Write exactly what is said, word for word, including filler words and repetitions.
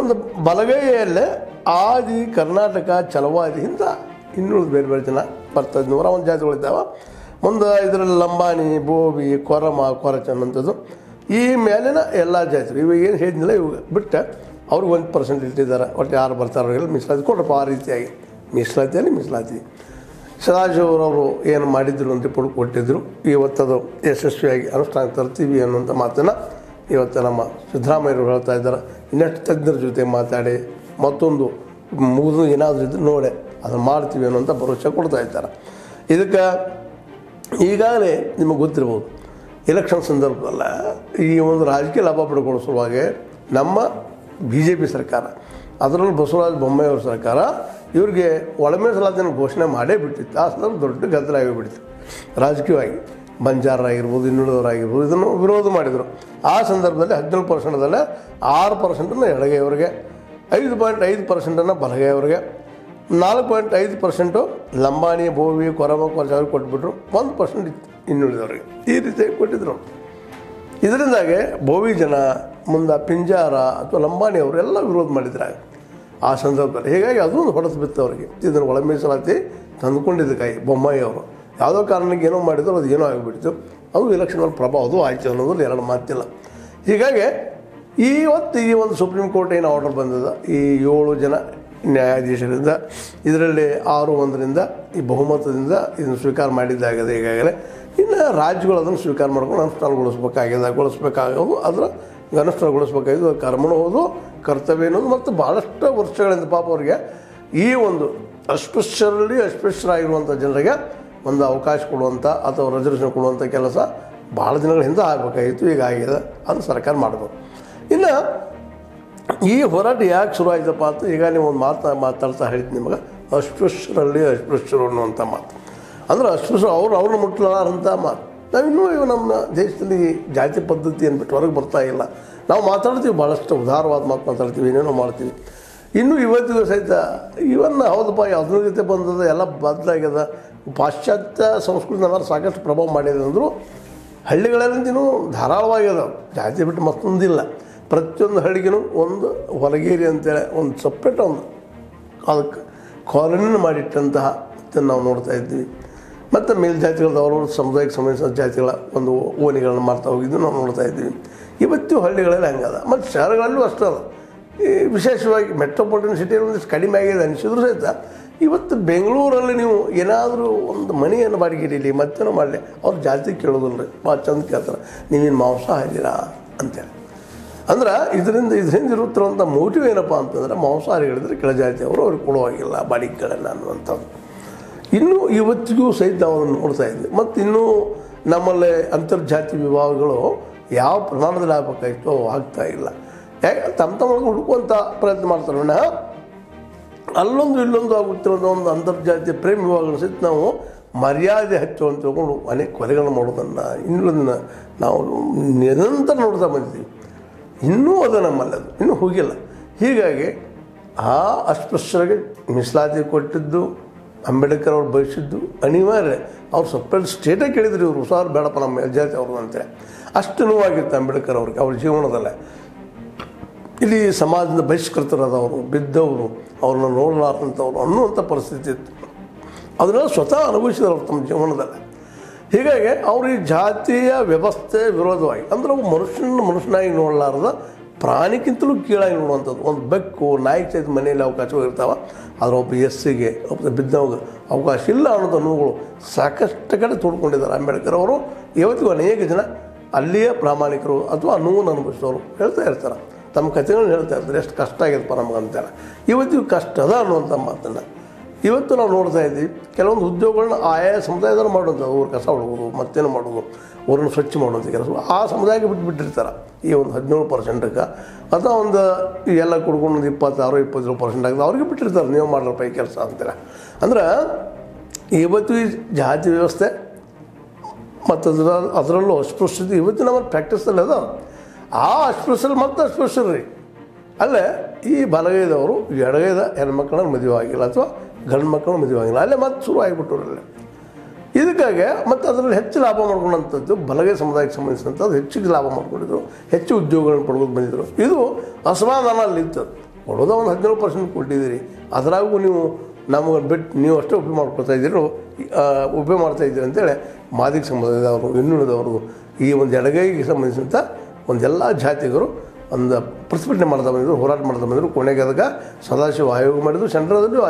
ಒಂದು ಬಲಗೈಯಲ್ಲೇ ಆದಿ ಕರ್ನಾಟಕ ಚಲವಾದಿಯಿಂದ ಇನ್ನುಳಿದ ಬೇರೆ ಬೇರೆ ಜನ ಬರ್ತದೆ. ನೂರ ಒಂದು ಜಾತಿಗಳಿದ್ದಾವೆ. ಮುಂದೆ ಇದರಲ್ಲಿ ಲಂಬಾಣಿ, ಬೋವಿ, ಕೊರಮ, ಕೊರಚನ್ ಅಂಥದ್ದು ಈ ಮೇಲಿನ ಎಲ್ಲ ಜಾತಿಗಳು ಇವಾಗ ಏನು ಹೇಳಿದ್ನಿಲ್ಲ ಇವಾಗ ಬಿಟ್ಟು ಅವ್ರಿಗೆ ಒಂದು ಪರ್ಸೆಂಟ್ ಇಟ್ಟಿದ್ದಾರೆ. ಒಟ್ಟು ಯಾರು ಬರ್ತಾರೆ ಅವರಿಗೆಲ್ಲ ಮೀಸಲಾತಿ ಕೊಡ್ರಪ್ಪ. ಆ ರೀತಿಯಾಗಿ ಮೀಸಲಾತಿಯಲ್ಲಿ ಮೀಸಲಾತಿ ಸದಾಶಿವರವರು ಏನು ಮಾಡಿದ್ರು ಅಂತ ರಿಪೋರ್ಟ್ ಕೊಟ್ಟಿದ್ದರು. ಇವತ್ತದು ಯಶಸ್ವಿಯಾಗಿ ಅನುಷ್ಠಾನ ತರ್ತೀವಿ ಅನ್ನುವಂಥ ಮಾತನ್ನು ಇವತ್ತು ನಮ್ಮ ಸಿದ್ದರಾಮಯ್ಯವರು ಹೇಳ್ತಾ ಇದ್ದಾರೆ. ಇನ್ನಷ್ಟು ತಜ್ಞರ ಜೊತೆ ಮಾತಾಡಿ ಮತ್ತೊಂದು ಮುಗಿದು ಏನಾದರೂ ಇದ್ದು ನೋಡಿ ಅದನ್ನು ಮಾಡ್ತೀವಿ ಅನ್ನೋಂಥ ಭರವಸೆ ಕೊಡ್ತಾ ಇದ್ದಾರೆ. ಇದಕ್ಕೆ ಈಗಾಗಲೇ ನಿಮಗೆ ಗೊತ್ತಿರ್ಬೋದು, ಎಲೆಕ್ಷನ್ ಸಂದರ್ಭದಲ್ಲ ಈ ಒಂದು ರಾಜಕೀಯ ಲಾಭ ಪಡ್ಕೊಳ್ಳೋ ಸಲುವಾಗಿ ನಮ್ಮ ಬಿ ಜೆ ಪಿ ಸರ್ಕಾರ, ಅದರಲ್ಲೂ ಬಸವರಾಜ ಬೊಮ್ಮಾಯಿಯವ್ರ ಸರ್ಕಾರ ಇವ್ರಿಗೆ ಒಳ ಮೀಸಲಾತಿಯನ್ನು ಘೋಷಣೆ ಮಾಡೇ ಬಿಟ್ಟಿತ್ತು. ಆ ಸಂದರ್ಭ ದೊಡ್ಡ ಗದ್ದಲ ಆಗಿಬಿಟ್ಟಿತ್ತು ರಾಜಕೀಯವಾಗಿ. ಬಂಜಾರರಾಗಿರ್ಬೋದು, ಇನ್ನುಳಿದವರಾಗಿರ್ಬೋದು ಇದನ್ನು ವಿರೋಧ ಮಾಡಿದರು. ಆ ಸಂದರ್ಭದಲ್ಲಿ ಹದಿನೇಳು ಪರ್ಸೆಂಟದಲ್ಲೇ ಆರು ಪರ್ಸೆಂಟನ್ನು ಎಡಗೈಯವರಿಗೆ, ಐದು ಪಾಯಿಂಟ್ ಐದು ಪರ್ಸೆಂಟನ್ನು ಬಲಗೈಯವರಿಗೆ, ನಾಲ್ಕು ಪಾಯಿಂಟ್ ಐದು ಪರ್ಸೆಂಟು ಲಂಬಾಣಿ, ಬೋವಿ, ಕೊರಮ, ಕೊರಚ ಅವ್ರಿಗೆ ಕೊಟ್ಬಿಟ್ರು. ಒಂದು ಪರ್ಸೆಂಟ್ ಇತ್ತು ಇನ್ನುಳಿದವ್ರಿಗೆ. ಈ ರೀತಿ ಕೊಟ್ಟಿದ್ರು. ಇದರಿಂದಾಗೆ ಬೋವಿ ಜನ ಮುಂದೆ ಪಿಂಜಾರ ಅಥವಾ ಲಂಬಾಣಿ ಅವರೆಲ್ಲ ವಿರೋಧ ಮಾಡಿದ್ರಾಗ ಆ ಸಂದರ್ಭದಲ್ಲಿ. ಹೀಗಾಗಿ ಅದೂ ಒಂದು ಹೊಡೆದು ಬಿತ್ತು ಅವರಿಗೆ. ಇದನ್ನು ಒಳ ಮೀಸಲಾತಿ ತಂದುಕೊಂಡಿದ್ದ ಕೈ ಬೊಮ್ಮಾಯಿ ಅವರು ಯಾವುದೋ ಕಾರಣಕ್ಕೆ ಏನೋ ಮಾಡಿದ್ರು, ಅದು ಏನೋ ಆಗಿಬಿಡ್ತು. ಅದು ಎಲೆಕ್ಷನಲ್ಲಿ ಪ್ರಭಾವ ಅದು ಆಯ್ತು ಅನ್ನೋದ್ರಲ್ಲಿ ಎರಡು ಮಾತಿಲ್ಲ. ಹೀಗಾಗಿ ಇವತ್ತು ಈ ಒಂದು ಸುಪ್ರೀಂ ಕೋರ್ಟ್ ಏನು ಆರ್ಡರ್ ಬಂದಿದೆ, ಈ ಏಳು ಜನ ನ್ಯಾಯಾಧೀಶರಿಂದ ಇದರಲ್ಲಿ ಆರು ಒಂದರಿಂದ ಈ ಬಹುಮತದಿಂದ ಇದನ್ನು ಸ್ವೀಕಾರ ಮಾಡಿದ್ದಾಗಿದೆ. ಈಗಾಗಲೇ ಇನ್ನು ರಾಜ್ಯಗಳು ಅದನ್ನು ಸ್ವೀಕಾರ ಮಾಡ್ಕೊಂಡು ಅನುಷ್ಠಾನಗೊಳಿಸ್ಬೇಕಾಗಿದೆ ಗೊಳಿಸ್ಬೇಕಾಗೋದು ಅದರ ಅನುಷ್ಠಾನಗೊಳಿಸ್ಬೇಕಾಗಿದ್ದು ಕರ್ಮನೂ ಹೌದು, ಕರ್ತವ್ಯ ಅನ್ನೋದು. ಮತ್ತು ಭಾಳಷ್ಟು ವರ್ಷಗಳಿಂದ ಪಾಪ ಅವರಿಗೆ ಈ ಒಂದು ಅಸ್ಪೃಶ್ಯರಲ್ಲಿ ಅಸ್ಪೃಶ್ಯರಾಗಿರುವಂಥ ಜನರಿಗೆ ಒಂದು ಅವಕಾಶ ಕೊಡುವಂಥ ಅಥವಾ ರಿಸರ್ವೇಷನ್ ಕೊಡುವಂಥ ಕೆಲಸ ಭಾಳ ದಿನಗಳ ಹಿಂದೆ ಆಗಬೇಕಾಗಿತ್ತು. ಈಗ ಆಗಿದೆ, ಅದು ಸರ್ಕಾರ ಮಾಡಬೇಕು. ಇನ್ನು ಈ ಹೋರಾಟ ಯಾಕೆ ಶುರು ಆಯ್ತಪ್ಪ ಅಂತ ಈಗ ನೀವು ಒಂದು ಮಾತು ಮಾತಾಡ್ತಾ ಹೇಳಿದ್ದು ನಿಮಗೆ, ಅಸ್ಪೃಶ್ಯರಲ್ಲಿ ಅಸ್ಪೃಶ್ಯರು ಅನ್ನುವಂಥ ಮಾತು. ಅಂದ್ರೆ ಅಸ್ಪೃಶ್ಯ ಅವ್ರು ಅವ್ರನ್ನ ಮುಟ್ಟಲಾರಂಥ ಮಾತು. ನಾವಿನ್ನೂ ಇವು ನಮ್ಮ ದೇಶದಲ್ಲಿ ಜಾತಿ ಪದ್ಧತಿ ಅಂದ್ಬಿಟ್ಟು ಹೊರಗೆ ಬರ್ತಾ ಇಲ್ಲ. ನಾವು ಮಾತಾಡ್ತೀವಿ, ಭಾಳಷ್ಟು ಉದಾರವಾದ ಮಾತು ಮಾತಾಡ್ತೀವಿ, ಏನೇನೋ ಮಾಡ್ತೀವಿ. ಇನ್ನೂ ಇವತ್ತಿಗೂ ಸಹಿತ ಇವನ್ನ ಹೌದಪ್ಪ ಆಧುನಿಕತೆ ಬಂದದ, ಎಲ್ಲ ಬದಲಾಗ್ಯದ, ಪಾಶ್ಚಾತ್ಯ ಸಂಸ್ಕೃತಿ ನಮ್ಮಲ್ಲಿ ಸಾಕಷ್ಟು ಪ್ರಭಾವ ಮಾಡಿದೆ ಅಂದರೂ ಹಳ್ಳಿಗಳಲ್ಲಿಂದೂ ಧಾರಾಳವಾಗ್ಯದ. ಜಾತಿ ಬಿಟ್ಟು ಮತ್ತೊಂದಿಲ್ಲ. ಪ್ರತಿಯೊಂದು ಹಳ್ಳಿಗೂ ಒಂದು ಹೊಲಗೇರಿ ಅಂತೇಳಿ ಒಂದು ಸಪ್ರೇಟ್ ಒಂದು ಅದಕ್ಕೆ ಕಾಲೋನಿನ ಮಾಡಿಟ್ಟಂತಹ ನಾವು ನೋಡ್ತಾ ಇದ್ವಿ. ಮತ್ತು ಮೇಲ್ಜಾತಿಗಳದ್ದು ಅವ್ರವ್ರ ಸಮುದಾಯಕ್ಕೆ ಸಂಬಂಧಿಸಿದ ಜಾತಿಗಳ ಒಂದು ಓಣಿಗಳನ್ನು ಮಾಡ್ತಾ ಹೋಗಿದ್ದು ನಾವು ನೋಡ್ತಾ ಇದ್ವಿ. ಇವತ್ತು ಹಳ್ಳಿಗಳಲ್ಲಿ ಹಂಗದ. ಮತ್ತು ಶಹರಗಳಲ್ಲೂ ಅಷ್ಟೇ ಅದ. ಈ ವಿಶೇಷವಾಗಿ ಮೆಟ್ರೋಪಾಲಿಟನ್ ಸಿಟಿಯಲ್ಲಿ ಒಂದಿಷ್ಟು ಕಡಿಮೆ ಆಗಿದೆ ಅನಿಸಿದ್ರು ಸಹಿತ ಇವತ್ತು ಬೆಂಗಳೂರಲ್ಲಿ ನೀವು ಏನಾದರೂ ಒಂದು ಮನೆಯನ್ನು ಬಾಡಿಗೆ ಇಡೀಲಿ ಮತ್ತೇನೋ ಮಾಡಲಿ ಅವ್ರ ಜಾತಿ ಕೇಳೋದಿಲ್ಲ ರೀ. ಭಾಳ ಚಂದ ಕೇಳ್ತಾರೆ, ನೀವೇನು ಮಾಂಸಾಹಾರಿರಾ ಅಂತೇಳಿ. ಅಂದ್ರೆ ಇದರಿಂದ ಇದರಿಂದ ಇರುತ್ತಿರುವಂಥ ಮೋಟಿವ್ ಏನಪ್ಪ ಅಂತಂದರೆ ಮಾಂಸಾಹಾರಿಗಳಿದ್ರೆ ಕೆಳಜಾತಿಯವರು ಅವ್ರಿಗೆ ಕೊಡುವಾಗಿಲ್ಲ ಬಾಡಿಗೆಗಳನ್ನು ಅನ್ನುವಂಥದ್ದು. ಇನ್ನೂ ಇವತ್ತಿಗೂ ಸಹಿತ ನಾವು ಅದನ್ನು ನೋಡ್ತಾ ಇದ್ವಿ. ಮತ್ತು ಇನ್ನೂ ನಮ್ಮಲ್ಲಿ ಅಂತರ್ಜಾತಿ ವಿವಾಹಗಳು ಯಾವ ಪ್ರಮಾಣದಲ್ಲಿ ಆಗಬೇಕಾಗಿತ್ತು ಅವು ಆಗ್ತಾಯಿಲ್ಲ. ಯಾಕೆ ತಮ್ಮ ತಮ್ಮ ಹುಡುಕುವಂಥ ಪ್ರಯತ್ನ ಮಾಡ್ತಾರೆ. ವಿನಃ ಅಲ್ಲೊಂದು ಇಲ್ಲೊಂದು ಆಗುತ್ತಿರೋದು ಒಂದು ಅಂತರ್ಜಾತಿಯ ಪ್ರೇಮ ವಿವಾಹಗಳು ಸಹಿತ ನಾವು ಮರ್ಯಾದೆ ಹಚ್ಚು ಅಂತ ತಿಳ್ಕೊಂಡು ಅನೇಕ ಕೊಲೆಗಳನ್ನು ಮಾಡೋದನ್ನು ಇನ್ನೊಂದನ್ನು ನಾವು ನಿರಂತರ ನೋಡ್ತಾ ಬಂದಿದ್ದೀವಿ. ಇನ್ನೂ ಅದು ನಮ್ಮಲ್ಲಿ ಅದು ಇನ್ನೂ ಹೋಗಿಲ್ಲ. ಹೀಗಾಗಿ ಆ ಅಸ್ಪೃಶ್ಯರಿಗೆ ಮೀಸಲಾತಿ ಕೊಟ್ಟಿದ್ದು ಅಂಬೇಡ್ಕರ್ ಅವ್ರು ಬಯಸಿದ್ದು ಅನಿವಾರ್ಯ. ಅವ್ರು ಸಪ್ರೇಟ್ ಸ್ಟೇಟೇ ಕೇಳಿದ್ರು ಇವರು ಸಾರು ಬೇಡಪ್ಪ ನಮ್ಮ ಮೇಲ್ಜಾತಿ ಅವ್ರದ್ದು ಅಂತೇಳಿ. ಅಷ್ಟು ನೋವಾಗಿತ್ತು ಅಂಬೇಡ್ಕರ್ ಅವ್ರಿಗೆ ಅವ್ರ ಜೀವನದಲ್ಲೇ. ಇಲ್ಲಿ ಸಮಾಜದಿಂದ ಬಹಿಷ್ಕೃತರಾದವರು, ಬಿದ್ದವರು, ಅವ್ರನ್ನ ನೋಡಲಾರ್ದಂಥವ್ರು ಅನ್ನುವಂಥ ಪರಿಸ್ಥಿತಿ ಇತ್ತು. ಅದನ್ನೆಲ್ಲ ಸ್ವತಃ ಅನುಭವಿಸಿದವರು ತಮ್ಮ ಜೀವನದಲ್ಲೇ. ಹೀಗಾಗಿ ಅವರು ಈ ಜಾತಿಯ ವ್ಯವಸ್ಥೆ ವಿರೋಧವಾಗಿ ಅಂದ್ರೆ ಅವು ಮನುಷ್ಯನ ಮನುಷ್ಯನಾಗಿ ನೋಡಲಾರ್ದ ಪ್ರಾಣಿಗಿಂತಲೂ ಕೀಳಾಗಿ ನೋಡುವಂಥದ್ದು. ಒಂದು ಬೆಕ್ಕು ನಾಯಿ ಸಹಿತ ಮನೆಯಲ್ಲಿ ಅವಕಾಶವಾಗಿರ್ತಾವೆ, ಆದರೆ ಒಬ್ಬ ಎಸ್ಸಿಗೆ ಒಬ್ಬ ಬಿದ್ದವಾಗ ಅವಕಾಶ ಇಲ್ಲ ಅನ್ನೋದು ನೋವುಗಳು ಸಾಕಷ್ಟು ಕಡೆ ತೋಡ್ಕೊಂಡಿದ್ದಾರೆ ಅಂಬೇಡ್ಕರ್ ಅವರು. ಇವತ್ತಿಗೂ ಅನೇಕ ಜನ ಅಲ್ಲಿಯ ಪ್ರಾಮಾಣಿಕರು ಅಥವಾ ನೋವನ್ನು ಅನುಭವಿಸಿದವರು ಹೇಳ್ತಾ ಇರ್ತಾರೆ, ತಮ್ಮ ಕಥೆಗಳನ್ನ ಹೇಳ್ತಾ ಇರ್ತಾರೆ, ಎಷ್ಟು ಕಷ್ಟ ಆಗಿದೆಪ್ಪ ನಮಗಂತಾರೆ. ಇವತ್ತಿಗೂ ಕಷ್ಟ ಅದ ಅನ್ನುವಂಥ ಮಾತನ್ನು ಇವತ್ತು ನಾವು ನೋಡ್ತಾ ಇದ್ದೀವಿ. ಕೆಲವೊಂದು ಉದ್ಯೋಗಗಳನ್ನ ಆಯಾ ಸಮುದಾಯದವ್ರು ಮಾಡುವಂಥದ್ದು, ಊರು ಕಸ ಹೊಡೋದು, ಮತ್ತೇನು ಮಾಡೋದು, ಊರನ್ನು ಸ್ವಚ್ಛ ಮಾಡುವಂಥ ಕೆಲಸ ಆ ಸಮುದಾಯಕ್ಕೆ ಬಿಟ್ಟುಬಿಟ್ಟಿರ್ತಾರೆ. ಈ ಒಂದು ಹದಿನೇಳು ಪರ್ಸೆಂಟಕ್ಕೆ ಅಥವಾ ಒಂದು ಎಲ್ಲ ಕುಡ್ಕೊಂಡು ಒಂದು ಇಪ್ಪತ್ತಾರು ಇಪ್ಪತ್ತೇಳು ಪರ್ಸೆಂಟ್ ಆಗಿದೆ ಅವ್ರಿಗೆ ಬಿಟ್ಟಿರ್ತಾರೆ, ನೀವು ಮಾಡ್ರಪ್ಪ ಈ ಕೆಲಸ ಅಂತಾರೆ. ಅಂದ್ರೆ ಇವತ್ತು ಈ ಜಾತಿ ವ್ಯವಸ್ಥೆ ಮತ್ತು ಅದರ ಅದರಲ್ಲೂ ಅಸ್ಪೃಶ್ಯತೆ ಇವತ್ತು ನಮ್ಮಲ್ಲಿ ಪ್ರಾಕ್ಟೀಸಲ್ಲಿ ಅದ. ಆ ಅಸ್ಪೃಶ್ಯಲ್ಲಿ ಮತ್ತೆ ಅಸ್ಪೃಶ್ಯರು ರೀ ಅಲ್ಲೇ ಈ ಬಲಗೈದವರು ಎಡಗೈದ ಹೆಣ್ಮಕ್ಳನ್ನ ಮದುವೆ ಆಗಿಲ್ಲ ಅಥವಾ ಗಂಡು ಮಕ್ಕಳನ್ನ ಮದುವೆ ಆಗಿಲ್ಲ, ಅಲ್ಲೇ ಮತ್ತೆ ಶುರು ಆಗಿಬಿಟ್ಟವ್ರಲ್ಲೇ. ಇದಕ್ಕಾಗಿ ಮತ್ತು ಅದರಲ್ಲಿ ಹೆಚ್ಚು ಲಾಭ ಮಾಡ್ಕೊಂಡಂಥದ್ದು ಬಲಗೈ ಸಮುದಾಯಕ್ಕೆ ಸಂಬಂಧಿಸಿದಂಥದ್ದು ಹೆಚ್ಚಿಗೆ ಲಾಭ ಮಾಡ್ಕೊಂಡಿದ್ರು, ಹೆಚ್ಚು ಉದ್ಯೋಗಗಳನ್ನು ಪಡ್ಕೊಂಡು ಬಂದಿದ್ದರು. ಇದು ಅಸಮಾಧಾನ ಅಲ್ಲಿತ್ತು. ಕೊಡೋದ ಒಂದು ಹದಿನೇಳು ಪರ್ಸೆಂಟ್ ಕೊಟ್ಟಿದ್ದೀರಿ, ಅದರಾಗೂ ನೀವು ನಮಗೆ ಬಿಟ್ಟು ನೀವು ಅಷ್ಟೇ ಉಪಯೋಗ ಮಾಡ್ಕೊಳ್ತಾ ಇದ್ದೀರಿ, ಉಪಯೋಗ ಮಾಡ್ತಾಯಿದ್ದೀರಿ ಅಂತೇಳಿ ಮಾದಿಗ ಸಮುದಾಯದವರು, ಇನ್ನುಳಿದವರು, ಈ ಒಂದು ಎಡಗೈಗೆ ಸಂಬಂಧಿಸಿದಂಥ ಒಂದೆಲ್ಲ ಜಾತಿಗರು ಒಂದು ಪ್ರತಿಭಟನೆ ಮಾಡ್ತಾ ಬಂದಿದ್ರು, ಹೋರಾಟ ಮಾಡ್ತಾ ಬಂದರು. ಕೊನೆಗೆ ಅದಕ್ಕೆ ಸದಾಶಿವ ಆಯೋಗ ಮಾಡಿದ್ರು, ಸೆಂಟ್ರದಲ್ಲಿ